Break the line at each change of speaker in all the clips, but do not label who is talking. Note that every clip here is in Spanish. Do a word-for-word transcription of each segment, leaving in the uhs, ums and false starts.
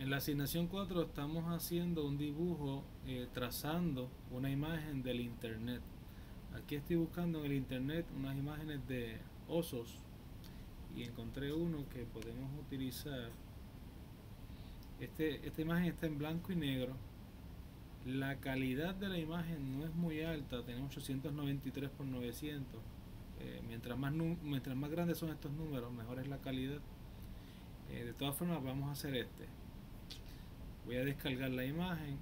En la asignación cuatro estamos haciendo un dibujo, eh, trazando una imagen del internet. Aquí estoy buscando en el internet unas imágenes de osos y encontré uno que podemos utilizar. Este, esta imagen está en blanco y negro. La calidad de la imagen no es muy alta, tenemos ochocientos noventa y tres por novecientos. Eh, mientras, más mientras más grandes son estos números, mejor es la calidad. Eh, de todas formas, vamos a hacer este. Voy a descargar la imagen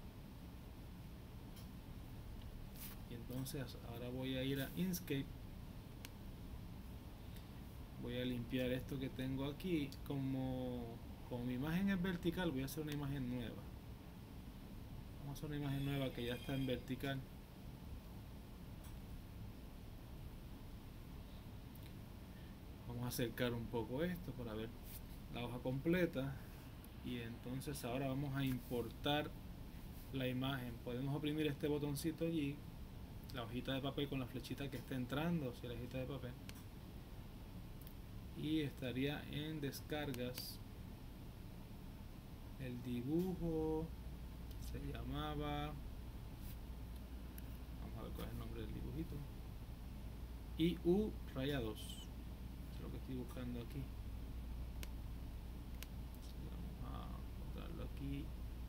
y entonces ahora voy a ir a Inkscape. Voy a limpiar esto que tengo aquí. Como, como mi imagen es vertical, voy a hacer una imagen nueva. Vamos a hacer una imagen nueva que ya está en vertical. Vamos a acercar un poco esto para ver la hoja completa. Y entonces ahora vamos a importar la imagen. Podemos oprimir este botoncito allí, la hojita de papel con la flechita que está entrando hacia la hojita de papel, y estaría en descargas. El dibujo se llamaba, vamos a ver cuál es el nombre del dibujito, I U raya dos, es lo que estoy buscando aquí. Vamos a encontrarlo aquí.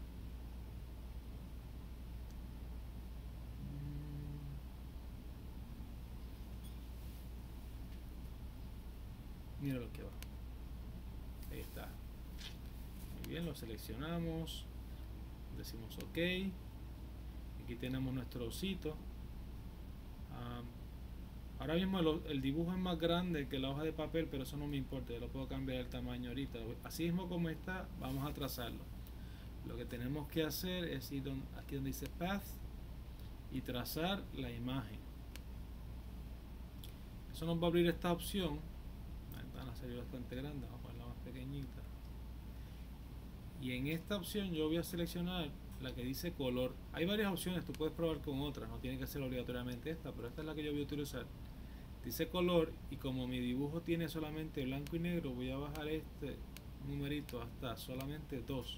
Mira lo que va. Ahí está. Muy bien, lo seleccionamos, decimos OK. Aquí tenemos nuestro osito. Um, ahora mismo el, el dibujo es más grande que la hoja de papel, pero eso no me importa, yo lo puedo cambiar el tamaño ahorita. Así mismo como está, vamos a trazarlo. Lo que tenemos que hacer es ir don, aquí donde dice Path y trazar la imagen. Eso nos va a abrir esta opción. La ventana sería bastante grande, vamos a ponerla más pequeñita. Y en esta opción yo voy a seleccionar la que dice color. Hay varias opciones, tú puedes probar con otras, no tiene que ser obligatoriamente esta, pero esta es la que yo voy a utilizar. Dice color, y como mi dibujo tiene solamente blanco y negro, voy a bajar este numerito hasta solamente dos.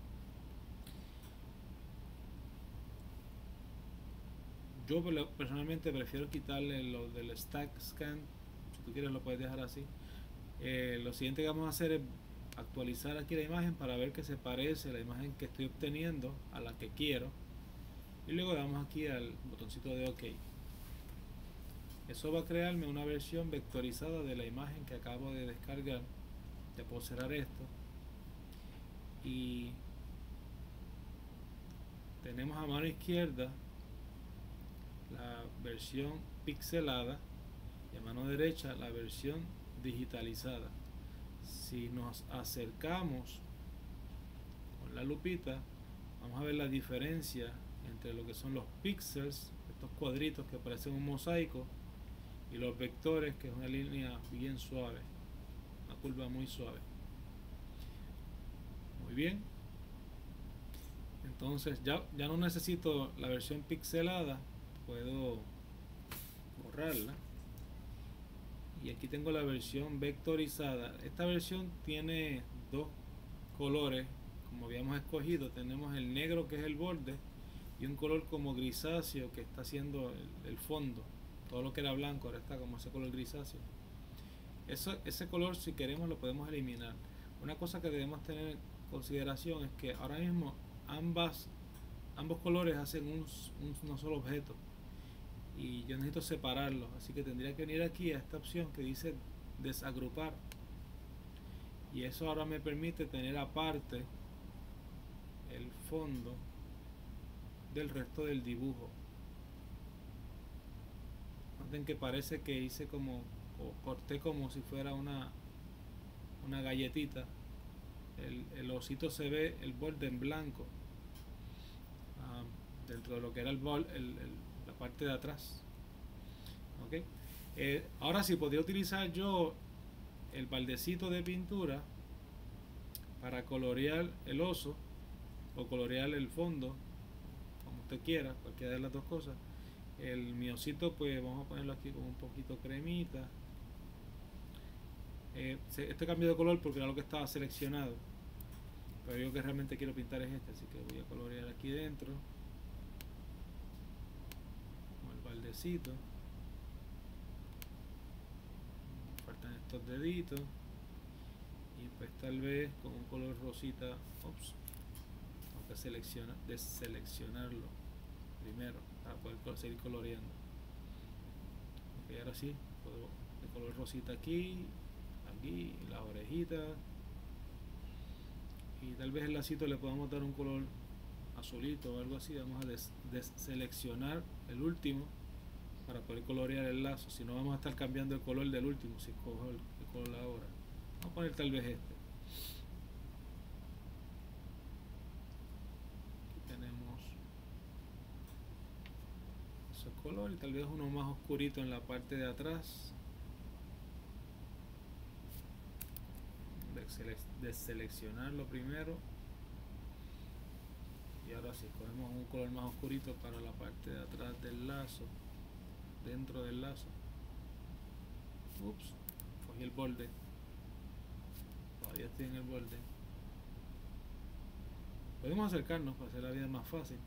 Yo personalmente prefiero quitarle lo del stack scan. Si tú quieres lo puedes dejar así. Eh, lo siguiente que vamos a hacer es actualizar aquí la imagen para ver que se parece la imagen que estoy obteniendo a la que quiero, y luego le damos aquí al botoncito de OK. Eso va a crearme una versión vectorizada de la imagen que acabo de descargar. Ya puedo cerrar esto y tenemos a mano izquierda la versión pixelada y a mano derecha la versión digitalizada. Si nos acercamos con la lupita, vamos a ver la diferencia entre lo que son los píxeles, estos cuadritos que parecen un mosaico, y los vectores, que es una línea bien suave, una curva muy suave. Muy bien, entonces ya, ya no necesito la versión pixelada, puedo borrarla. Y aquí tengo la versión vectorizada. Esta versión tiene dos colores, como habíamos escogido. Tenemos el negro, que es el borde, y un color como grisáceo, que está haciendo el, el fondo. Todo lo que era blanco ahora está como ese color grisáceo. Eso, ese color, si queremos, lo podemos eliminar. Una cosa que debemos tener en consideración es que ahora mismo ambas, ambos colores hacen un, un, un solo objeto, y yo necesito separarlos, así que tendría que venir aquí a esta opción que dice desagrupar, y eso ahora me permite tener aparte el fondo del resto del dibujo. Noten que parece que hice como, o corté como si fuera una una galletita. El, el osito se ve el borde en blanco, um, dentro de lo que era el, bol, el, el la parte de atrás. Okay. Eh, ahora sí podría utilizar yo el baldecito de pintura para colorear el oso o colorear el fondo, como usted quiera, cualquiera de las dos cosas. El mi osito, pues vamos a ponerlo aquí con un poquito cremita. Eh, este cambio de color porque era lo que estaba seleccionado. pero yo que realmente quiero pintar es este, así que voy a colorear aquí dentro con el baldecito. Me faltan estos deditos y pues tal vez con un color rosita. Ups, tengo que seleccionar, deseleccionarlo primero para poder seguir coloreando. Ok, ahora sí puedo de color rosita aquí, aquí, las orejitas, y tal vez el lacito le podamos dar un color azulito o algo así. Vamos a des deseleccionar el último para poder colorear el lazo, si no vamos a estar cambiando el color del último si escojo el, el color ahora. Vamos a poner tal vez este. Aquí tenemos ese color y tal vez uno más oscurito en la parte de atrás. Deseleccionarlo primero y ahora sí cogemos un color más oscurito para la parte de atrás del lazo, dentro del lazo. Ups, cogí el borde, todavía estoy en el borde. Podemos acercarnos para hacer la vida más fácil.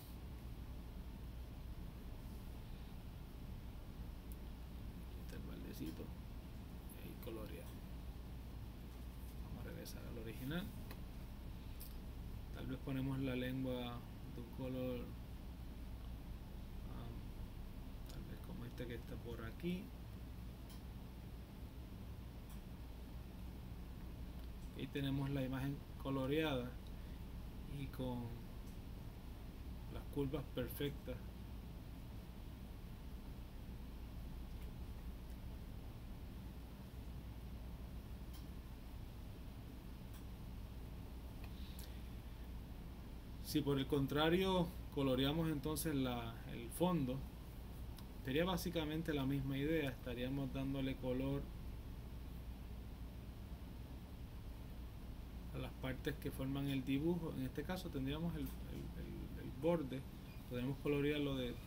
Aquí está el baldecito y coloreado. Vamos a regresar al original. Tal vez ponemos la lengua de un color um, tal vez como este que está por aquí. Ahí tenemos la imagen coloreada y con las curvas perfectas. Si por el contrario coloreamos entonces la, el fondo, sería básicamente la misma idea. Estaríamos dándole color a las partes que forman el dibujo. En este caso tendríamos el, el, el, el borde. Podemos colorearlo de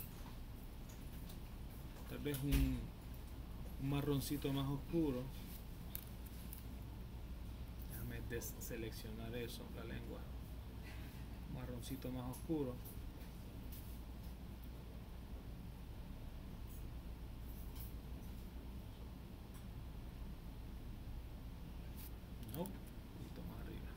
tal vez un, un marroncito más oscuro. Déjame deseleccionar eso, la lengua. Marroncito más oscuro. No, un poquito más arriba.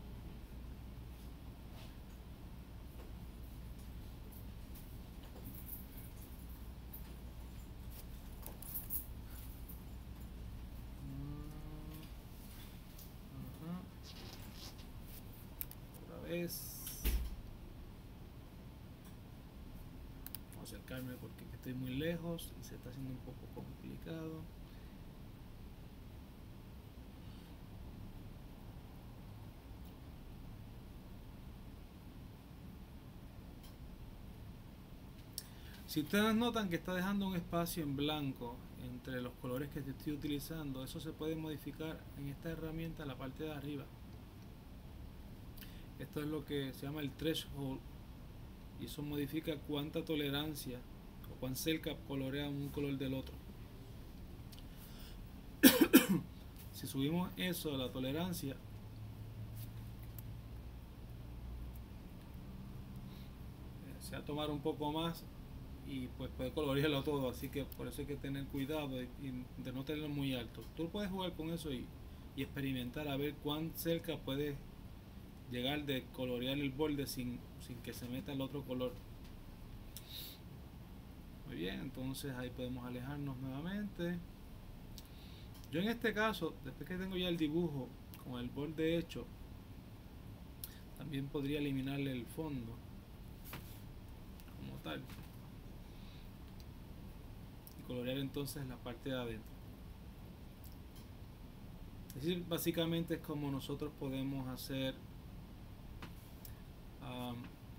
Ajá. Otra vez. Acercarme porque estoy muy lejos y se está haciendo un poco complicado. Si ustedes notan que está dejando un espacio en blanco entre los colores que estoy utilizando, eso se puede modificar en esta herramienta en la parte de arriba. Esto es lo que se llama el threshold y eso modifica cuánta tolerancia o cuán cerca colorea un color del otro. Si subimos eso a la tolerancia, se va a tomar un poco más y pues puede colorearlo todo, así que por eso hay que tener cuidado y, y de no tenerlo muy alto. Tú puedes jugar con eso y, y experimentar a ver cuán cerca puedes llegar de colorear el borde sin, sin que se meta el otro color. Muy bien, entonces ahí podemos alejarnos nuevamente. Yo en este caso, después que tengo ya el dibujo con el borde hecho, también podría eliminarle el fondo como tal y colorear entonces la parte de adentro. Es decir, básicamente es como nosotros podemos hacer um,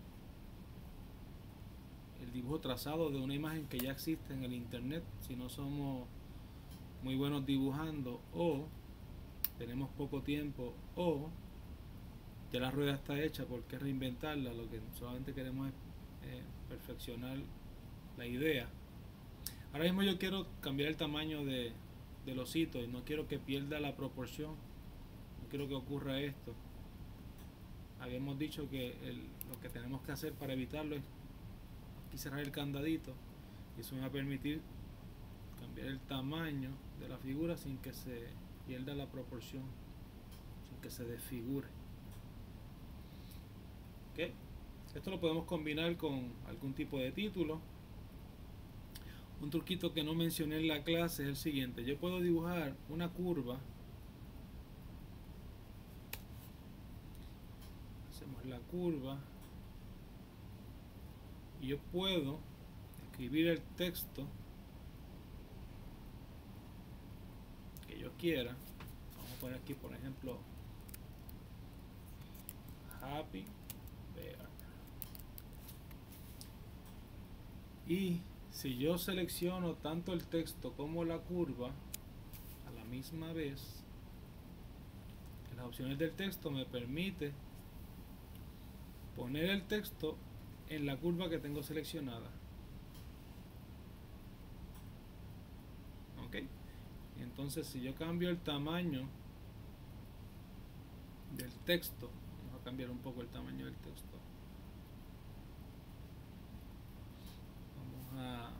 el dibujo trazado de una imagen que ya existe en el internet si no somos muy buenos dibujando o tenemos poco tiempo o ya la rueda está hecha, ¿por qué reinventarla? Lo que solamente queremos es eh, perfeccionar la idea. Ahora mismo yo quiero cambiar el tamaño de, del osito y no quiero que pierda la proporción, no quiero que ocurra esto. habíamos dicho que el, lo que tenemos que hacer para evitarlo es aquí cerrar el candadito, y eso me va a permitir cambiar el tamaño de la figura sin que se pierda la proporción, sin que se desfigure. ¿Okay? Esto lo podemos combinar con algún tipo de título. Un truquito que no mencioné en la clase es el siguiente: yo puedo dibujar una curva, hacemos la curva, y yo puedo escribir el texto que yo quiera. Vamos a poner aquí, por ejemplo, Happy Bear. Y si yo selecciono tanto el texto como la curva a la misma vez, en las opciones del texto me permite poner el texto en la curva que tengo seleccionada. Ok, entonces si yo cambio el tamaño del texto, vamos a cambiar un poco el tamaño del texto, vamos a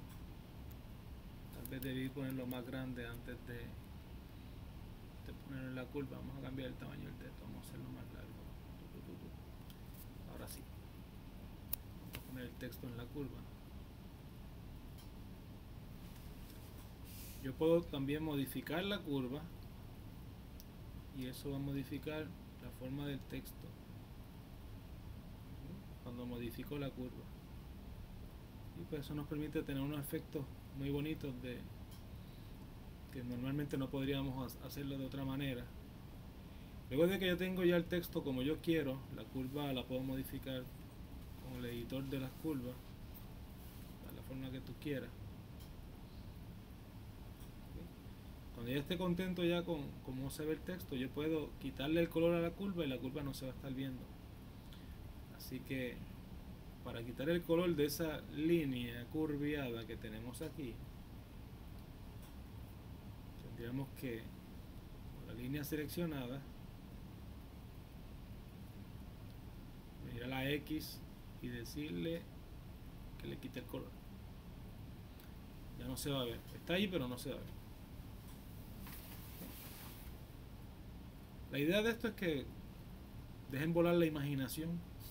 tal vez debí ponerlo más grande antes de, de ponerlo en la curva. Vamos a cambiar el tamaño del texto, vamos a hacerlo más largo. Ahora sí, vamos a poner el texto en la curva. Yo puedo también modificar la curva, y eso va a modificar la forma del texto cuando modifico la curva, y pues eso nos permite tener unos efectos muy bonitos de que normalmente no podríamos hacerlo de otra manera. Luego de que yo tengo ya el texto como yo quiero, la curva la puedo modificar con el editor de las curvas de la forma que tú quieras. Cuando ya esté contento ya con cómo se ve el texto, yo puedo quitarle el color a la curva y la curva no se va a estar viendo. Así que para quitar el color de esa línea curviada que tenemos aquí, tendríamos que, con la línea seleccionada, venir a la X y decirle que le quite el color. Ya no se va a ver, está ahí pero no se va a ver. La idea de esto es que dejen volar la imaginación.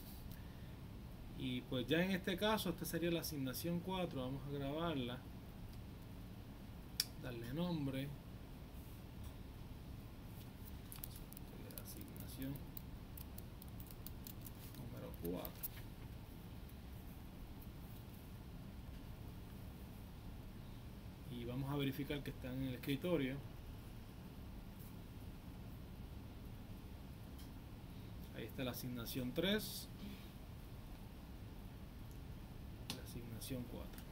Y pues ya en este caso, esta sería la asignación cuatro. Vamos a grabarla, darle nombre, asignación número cuatro. Y vamos a verificar que está en el escritorio. Ahí está la asignación tres, la asignación cuatro.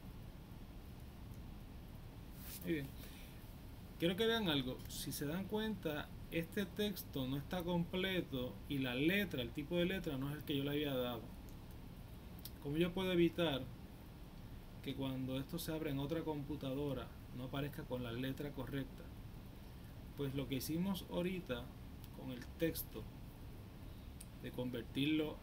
Muy bien. Quiero que vean algo. Si se dan cuenta, este texto no está completo y la letra, el tipo de letra no es el que yo le había dado. ¿Cómo yo puedo evitar que cuando esto se abra en otra computadora no aparezca con la letra correcta? Pues lo que hicimos ahorita con el texto, de convertirlo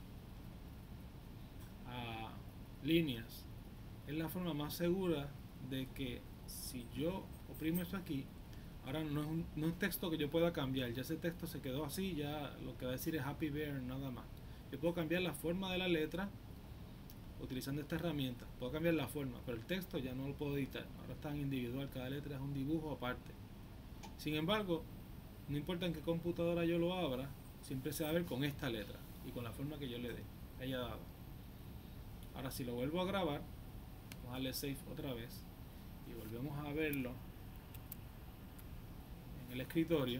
a líneas, es la forma más segura de que si yo oprimo esto aquí, ahora no es un, no es un texto que yo pueda cambiar, ya ese texto se quedó así, ya lo que va a decir es Happy Bear nada más. Yo puedo cambiar la forma de la letra utilizando esta herramienta, puedo cambiar la forma, pero el texto ya no lo puedo editar, ahora está en individual, cada letra es un dibujo aparte. Sin embargo, no importa en qué computadora yo lo abra, siempre se va a ver con esta letra y con la forma que yo le dé, haya dado. Ahora si lo vuelvo a grabar, vamos a darle save otra vez y volvemos a verlo en el escritorio.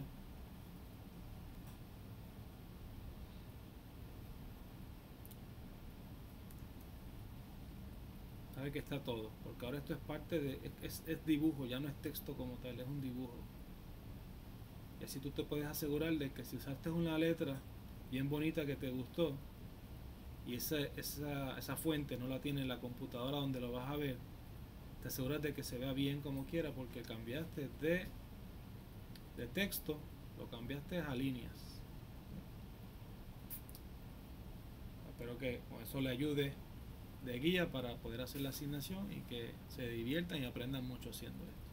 Sabe que está todo, porque ahora esto es parte de, es, es dibujo, ya no es texto como tal, es un dibujo. Y así tú te puedes asegurar de que si usaste una letra bien bonita que te gustó y esa, esa, esa fuente no la tiene en la computadora donde lo vas a ver, te aseguras de que se vea bien como quiera, porque cambiaste de, de texto, lo cambiaste a líneas. espero que con eso le ayude de guía para poder hacer la asignación y que se diviertan y aprendan mucho haciendo esto.